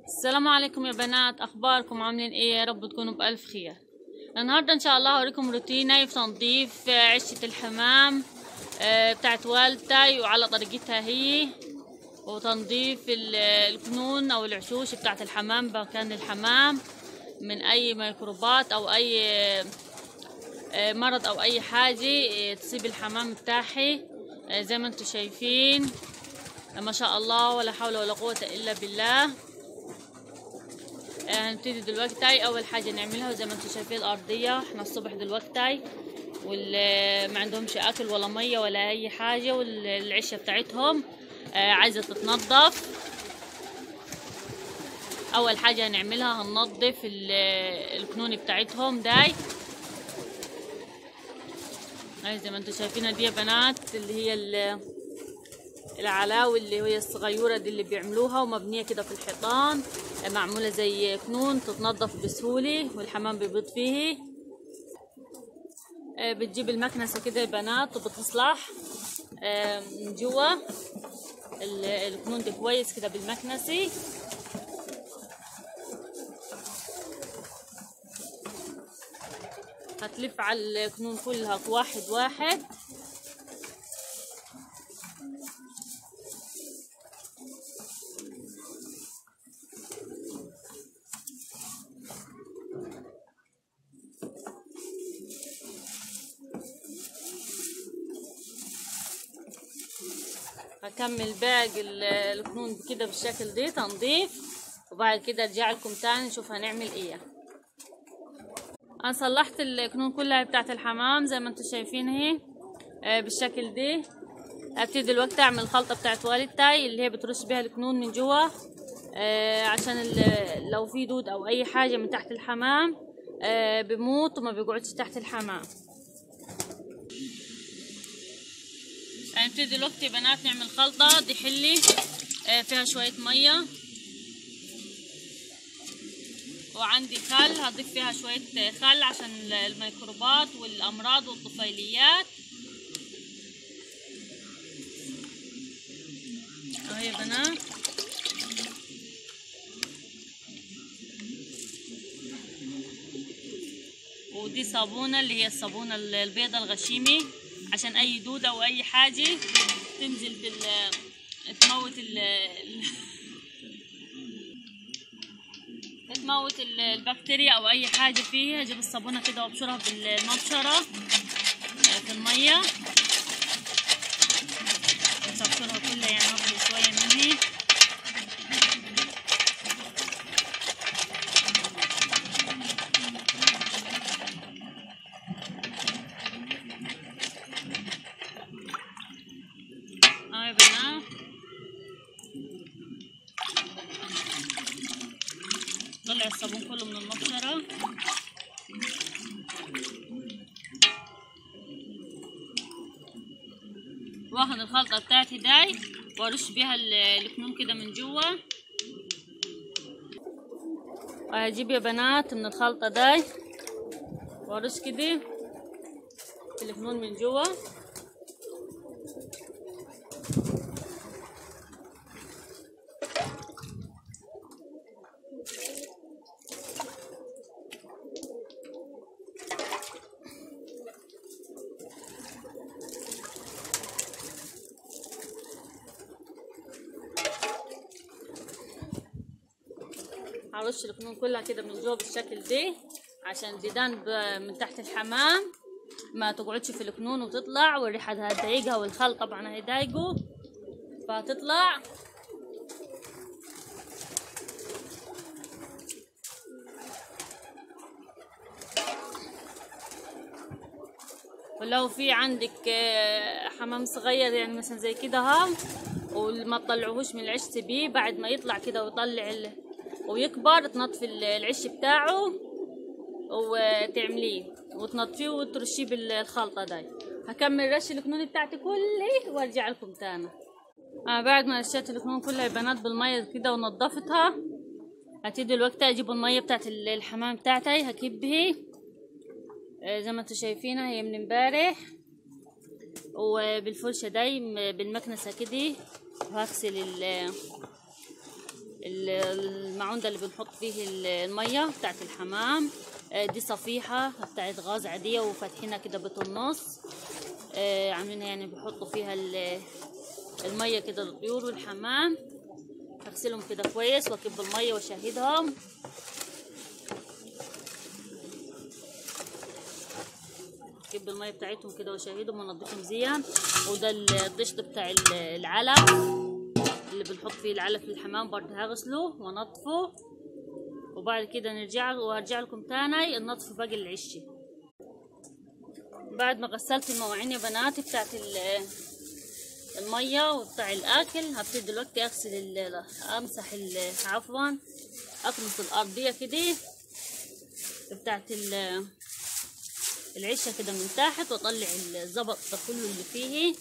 السلام عليكم يا بنات، اخباركم عاملين ايه؟ يا رب تكونوا بالف خير. النهارده ان شاء الله هوريكم روتيني في تنظيف عشة الحمام بتاعت والدتي وعلى طريقتها هي، وتنظيف الكنون او العشوش بتاعت الحمام مكان الحمام من اي ميكروبات او اي مرض او اي حاجة تصيب الحمام بتاعي. زي ما انتم شايفين ما شاء الله ولا حول ولا قوة الا بالله. هنبتدي دلوقتي. اول حاجه نعملها زي ما انتم شايفين الارضيه، احنا الصبح دلوقتي واللي ما عندهمش اكل ولا ميه ولا اي حاجه، والعشه بتاعتهم عايزه تتنضف. اول حاجه هنعملها هننضف الكنون بتاعتهم داي. زي ما انتم شايفينها دي يا بنات، اللي هي العلاوي اللي هي الصغيرة دي اللي بيعملوها ومبنية كده في الحيطان، معمولة زي كنون تتنظف بسهولة والحمام بيبيض فيه. بتجيب المكنسة كده يا بنات وبتصلح من جوا الكنون دي كويس كده بالمكنسة. هتلف على الكنون كلها واحد واحد. هكمل باقي الكنون كده بالشكل ده تنظيف، وبعد كده ارجع لكم تاني نشوف هنعمل ايه. انا صلحت الكنون كلها بتاعت الحمام زي ما انتم شايفين اهي بالشكل ده. ابتدي دلوقتي اعمل الخلطه بتاعت والدتي اللي هي بترش بيها الكنون من جوا عشان لو في دود او اي حاجه من تحت الحمام بيموت وما بيقعدش تحت الحمام. هنبتدي دلوقتي يا بنات نعمل خلطة. دي حلي فيها شوية مية، وعندي خل هضيف فيها شوية خل عشان الميكروبات والأمراض والطفيليات. اهو يا بنات. ودي صابونة اللي هي الصابونة البيضة الغشيمة عشان اي دودة او اي حاجة تنزل تموت البكتيريا او اي حاجة فيها. اجيب الصابونة كده وابشرها بالمبشرة في المية، بس ابشرها كلها يعني ابشر شوية مني. يا بنات طلع الصابون كله من المبشرة. واخد الخلطة بتاعتي داي وارش بيها الكنون كده من جوا. وهجيب يا بنات من الخلطة داي وارش كده الكنون من جوا. هرش الكنون كلها كده من جوا بالشكل ده عشان الديدان من تحت الحمام ما تقعدش في الكنون وتطلع، والريحة هتضايقها والخل طبعا هيضايقه فهتطلع. ولو في عندك حمام صغير يعني مثلا زي كده ها، وما تطلعوهوش من العش بيه بعد ما يطلع كده ويطلع ويكبر، تنطفي العش بتاعه وتعمليه وتنطفيه وترشيه بالخلطة داي. هكمل رش الكنون بتاعتي كلها وارجع لكم تاني. بعد ما رشيت الكنون كلها يا بنات بالمية كده ونضفتها، هبتدي دلوقتي اجيب المية بتاعت الحمام بتاعتي هكبها زي ما انتم شايفينها هي من امبارح، وبالفرشة داي بالمكنسة كده وهغسل المعون ده اللي بنحط فيه المية بتاعت الحمام. دي صفيحة بتاعت غاز عادية وفاتحينها كده بالنص، عاملينها يعني بيحطوا فيها المية كده للطيور والحمام. هغسلهم كده كويس واكب المية واشهدهم. اكب المية بتاعتهم كده واشهدهم وانضفهم زين. وده الطشت بتاع العلف اللي بنحط فيه العلف للحمام، برضه هغسله وانضفه. وبعد كده وارجع لكم تاني ننضف باقي العشه. بعد ما غسلت المواعين يا بناتي بتاعت الميه وبتاع الاكل، هبتدي دلوقتي اغسل امسح عفوا اكنس الارضيه كده بتاعت العشه كده من تحت، واطلع الزبط ده كله اللي فيه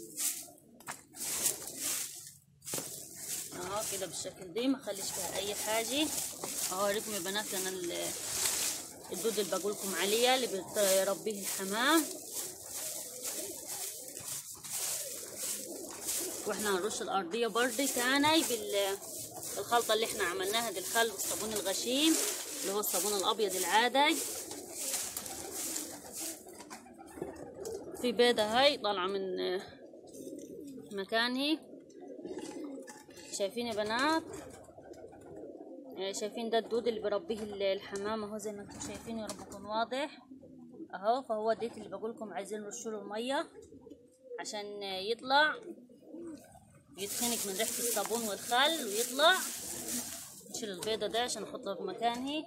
اهو كده بالشكل دي، ما اخليش فيها اي حاجه. اوريكم يا بنات انا الدود اللي بقولكم عليها اللي بتربيه الحمام. واحنا هنرش الارضيه برضه تاني بالخلطه اللي احنا عملناها دي، الخل والصابون الغشيم اللي هو الصابون الابيض العادي. في بيضه هاي طالعه من مكانها، شايفين يا بنات؟ شايفين ده الدود اللي بربيه الحمام اهو زي ما انتم شايفين، يا رب يكون واضح اهو. فهو ديت اللي بقولكم عايزين نرشوا له الميه عشان يطلع يتخنق من ريحه الصابون والخل ويطلع. نشيل البيضه ده عشان احطها في مكانها.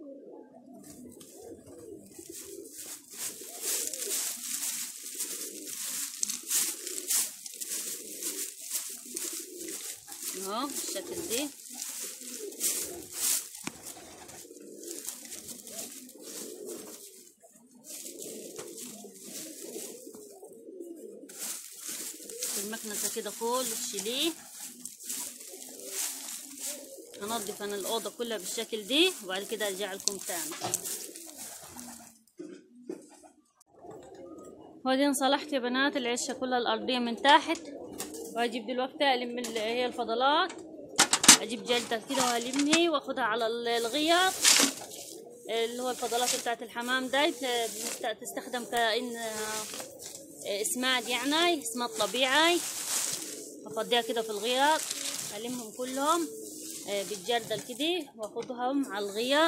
اهو بالشكل دي. المكنسة كده كله تشيليه. هنضف انا الاوضه كلها بالشكل دي وبعد كده ارجع لكم تاني. وبعدين صلحت يا بنات العشه كلها الارضيه من تحت، واجيب دلوقتي الم هي الفضلات، اجيب جلده كده والمها واخدها على الغيط اللي هو الفضلات بتاعت الحمام ده. تستخدم كأن اسماد، يعني اسماد طبيعي. افضيها كده في الغيط، المهم كلهم بالجردل كده واخدهم على الغيط.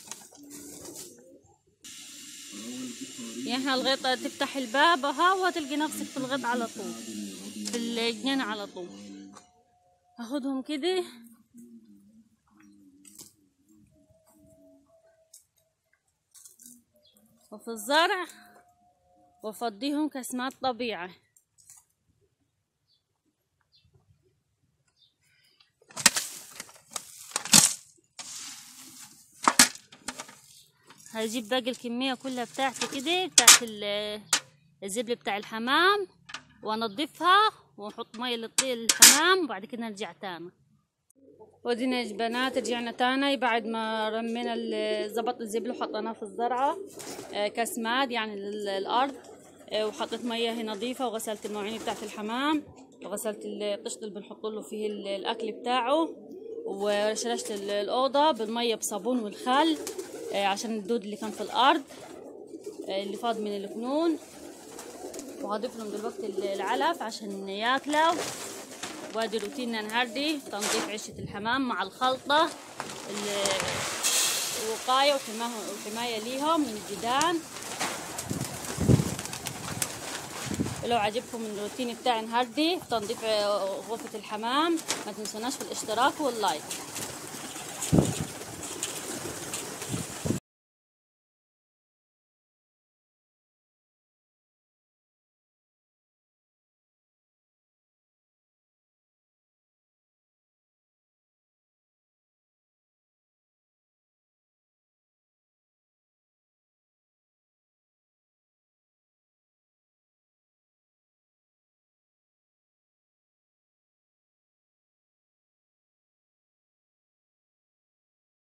يعني الغيط تفتح الباب اهو وتلقي نفسك في الغيط على طول، في الجنينة على طول. اخدهم كده وفي الزرع وافضيهم كاسماد طبيعي. هجيب باقي الكمية كلها بتاعتي كده بتاعت الزبل بتاع الحمام وانضفها ونحط مية للحمام وبعد كده نرجع تاني. ودينا يا بنات رجعنا تاني بعد ما رمينا زبط الزبل وحطيناه في الزرعة كاسماد يعني للأرض. وحطيت مية هي نظيفة وغسلت المواعين بتاعت الحمام وغسلت الطشت اللي بنحط له فيه الأكل بتاعه، ورشرشت الأوضة بالمية بصابون والخل عشان الدود اللي كان في الأرض اللي فاض من الكنون. وهضيف لهم دلوقتي العلف عشان ياكلوا. وادي روتيننا النهاردي تنظيف عشة الحمام مع الخلطة الوقاية وحماية ليهم من الديدان. ولو عجبكم الروتين بتاعي النهاردي في تنظيف غرفة الحمام ما تنسوناش في الاشتراك واللايك.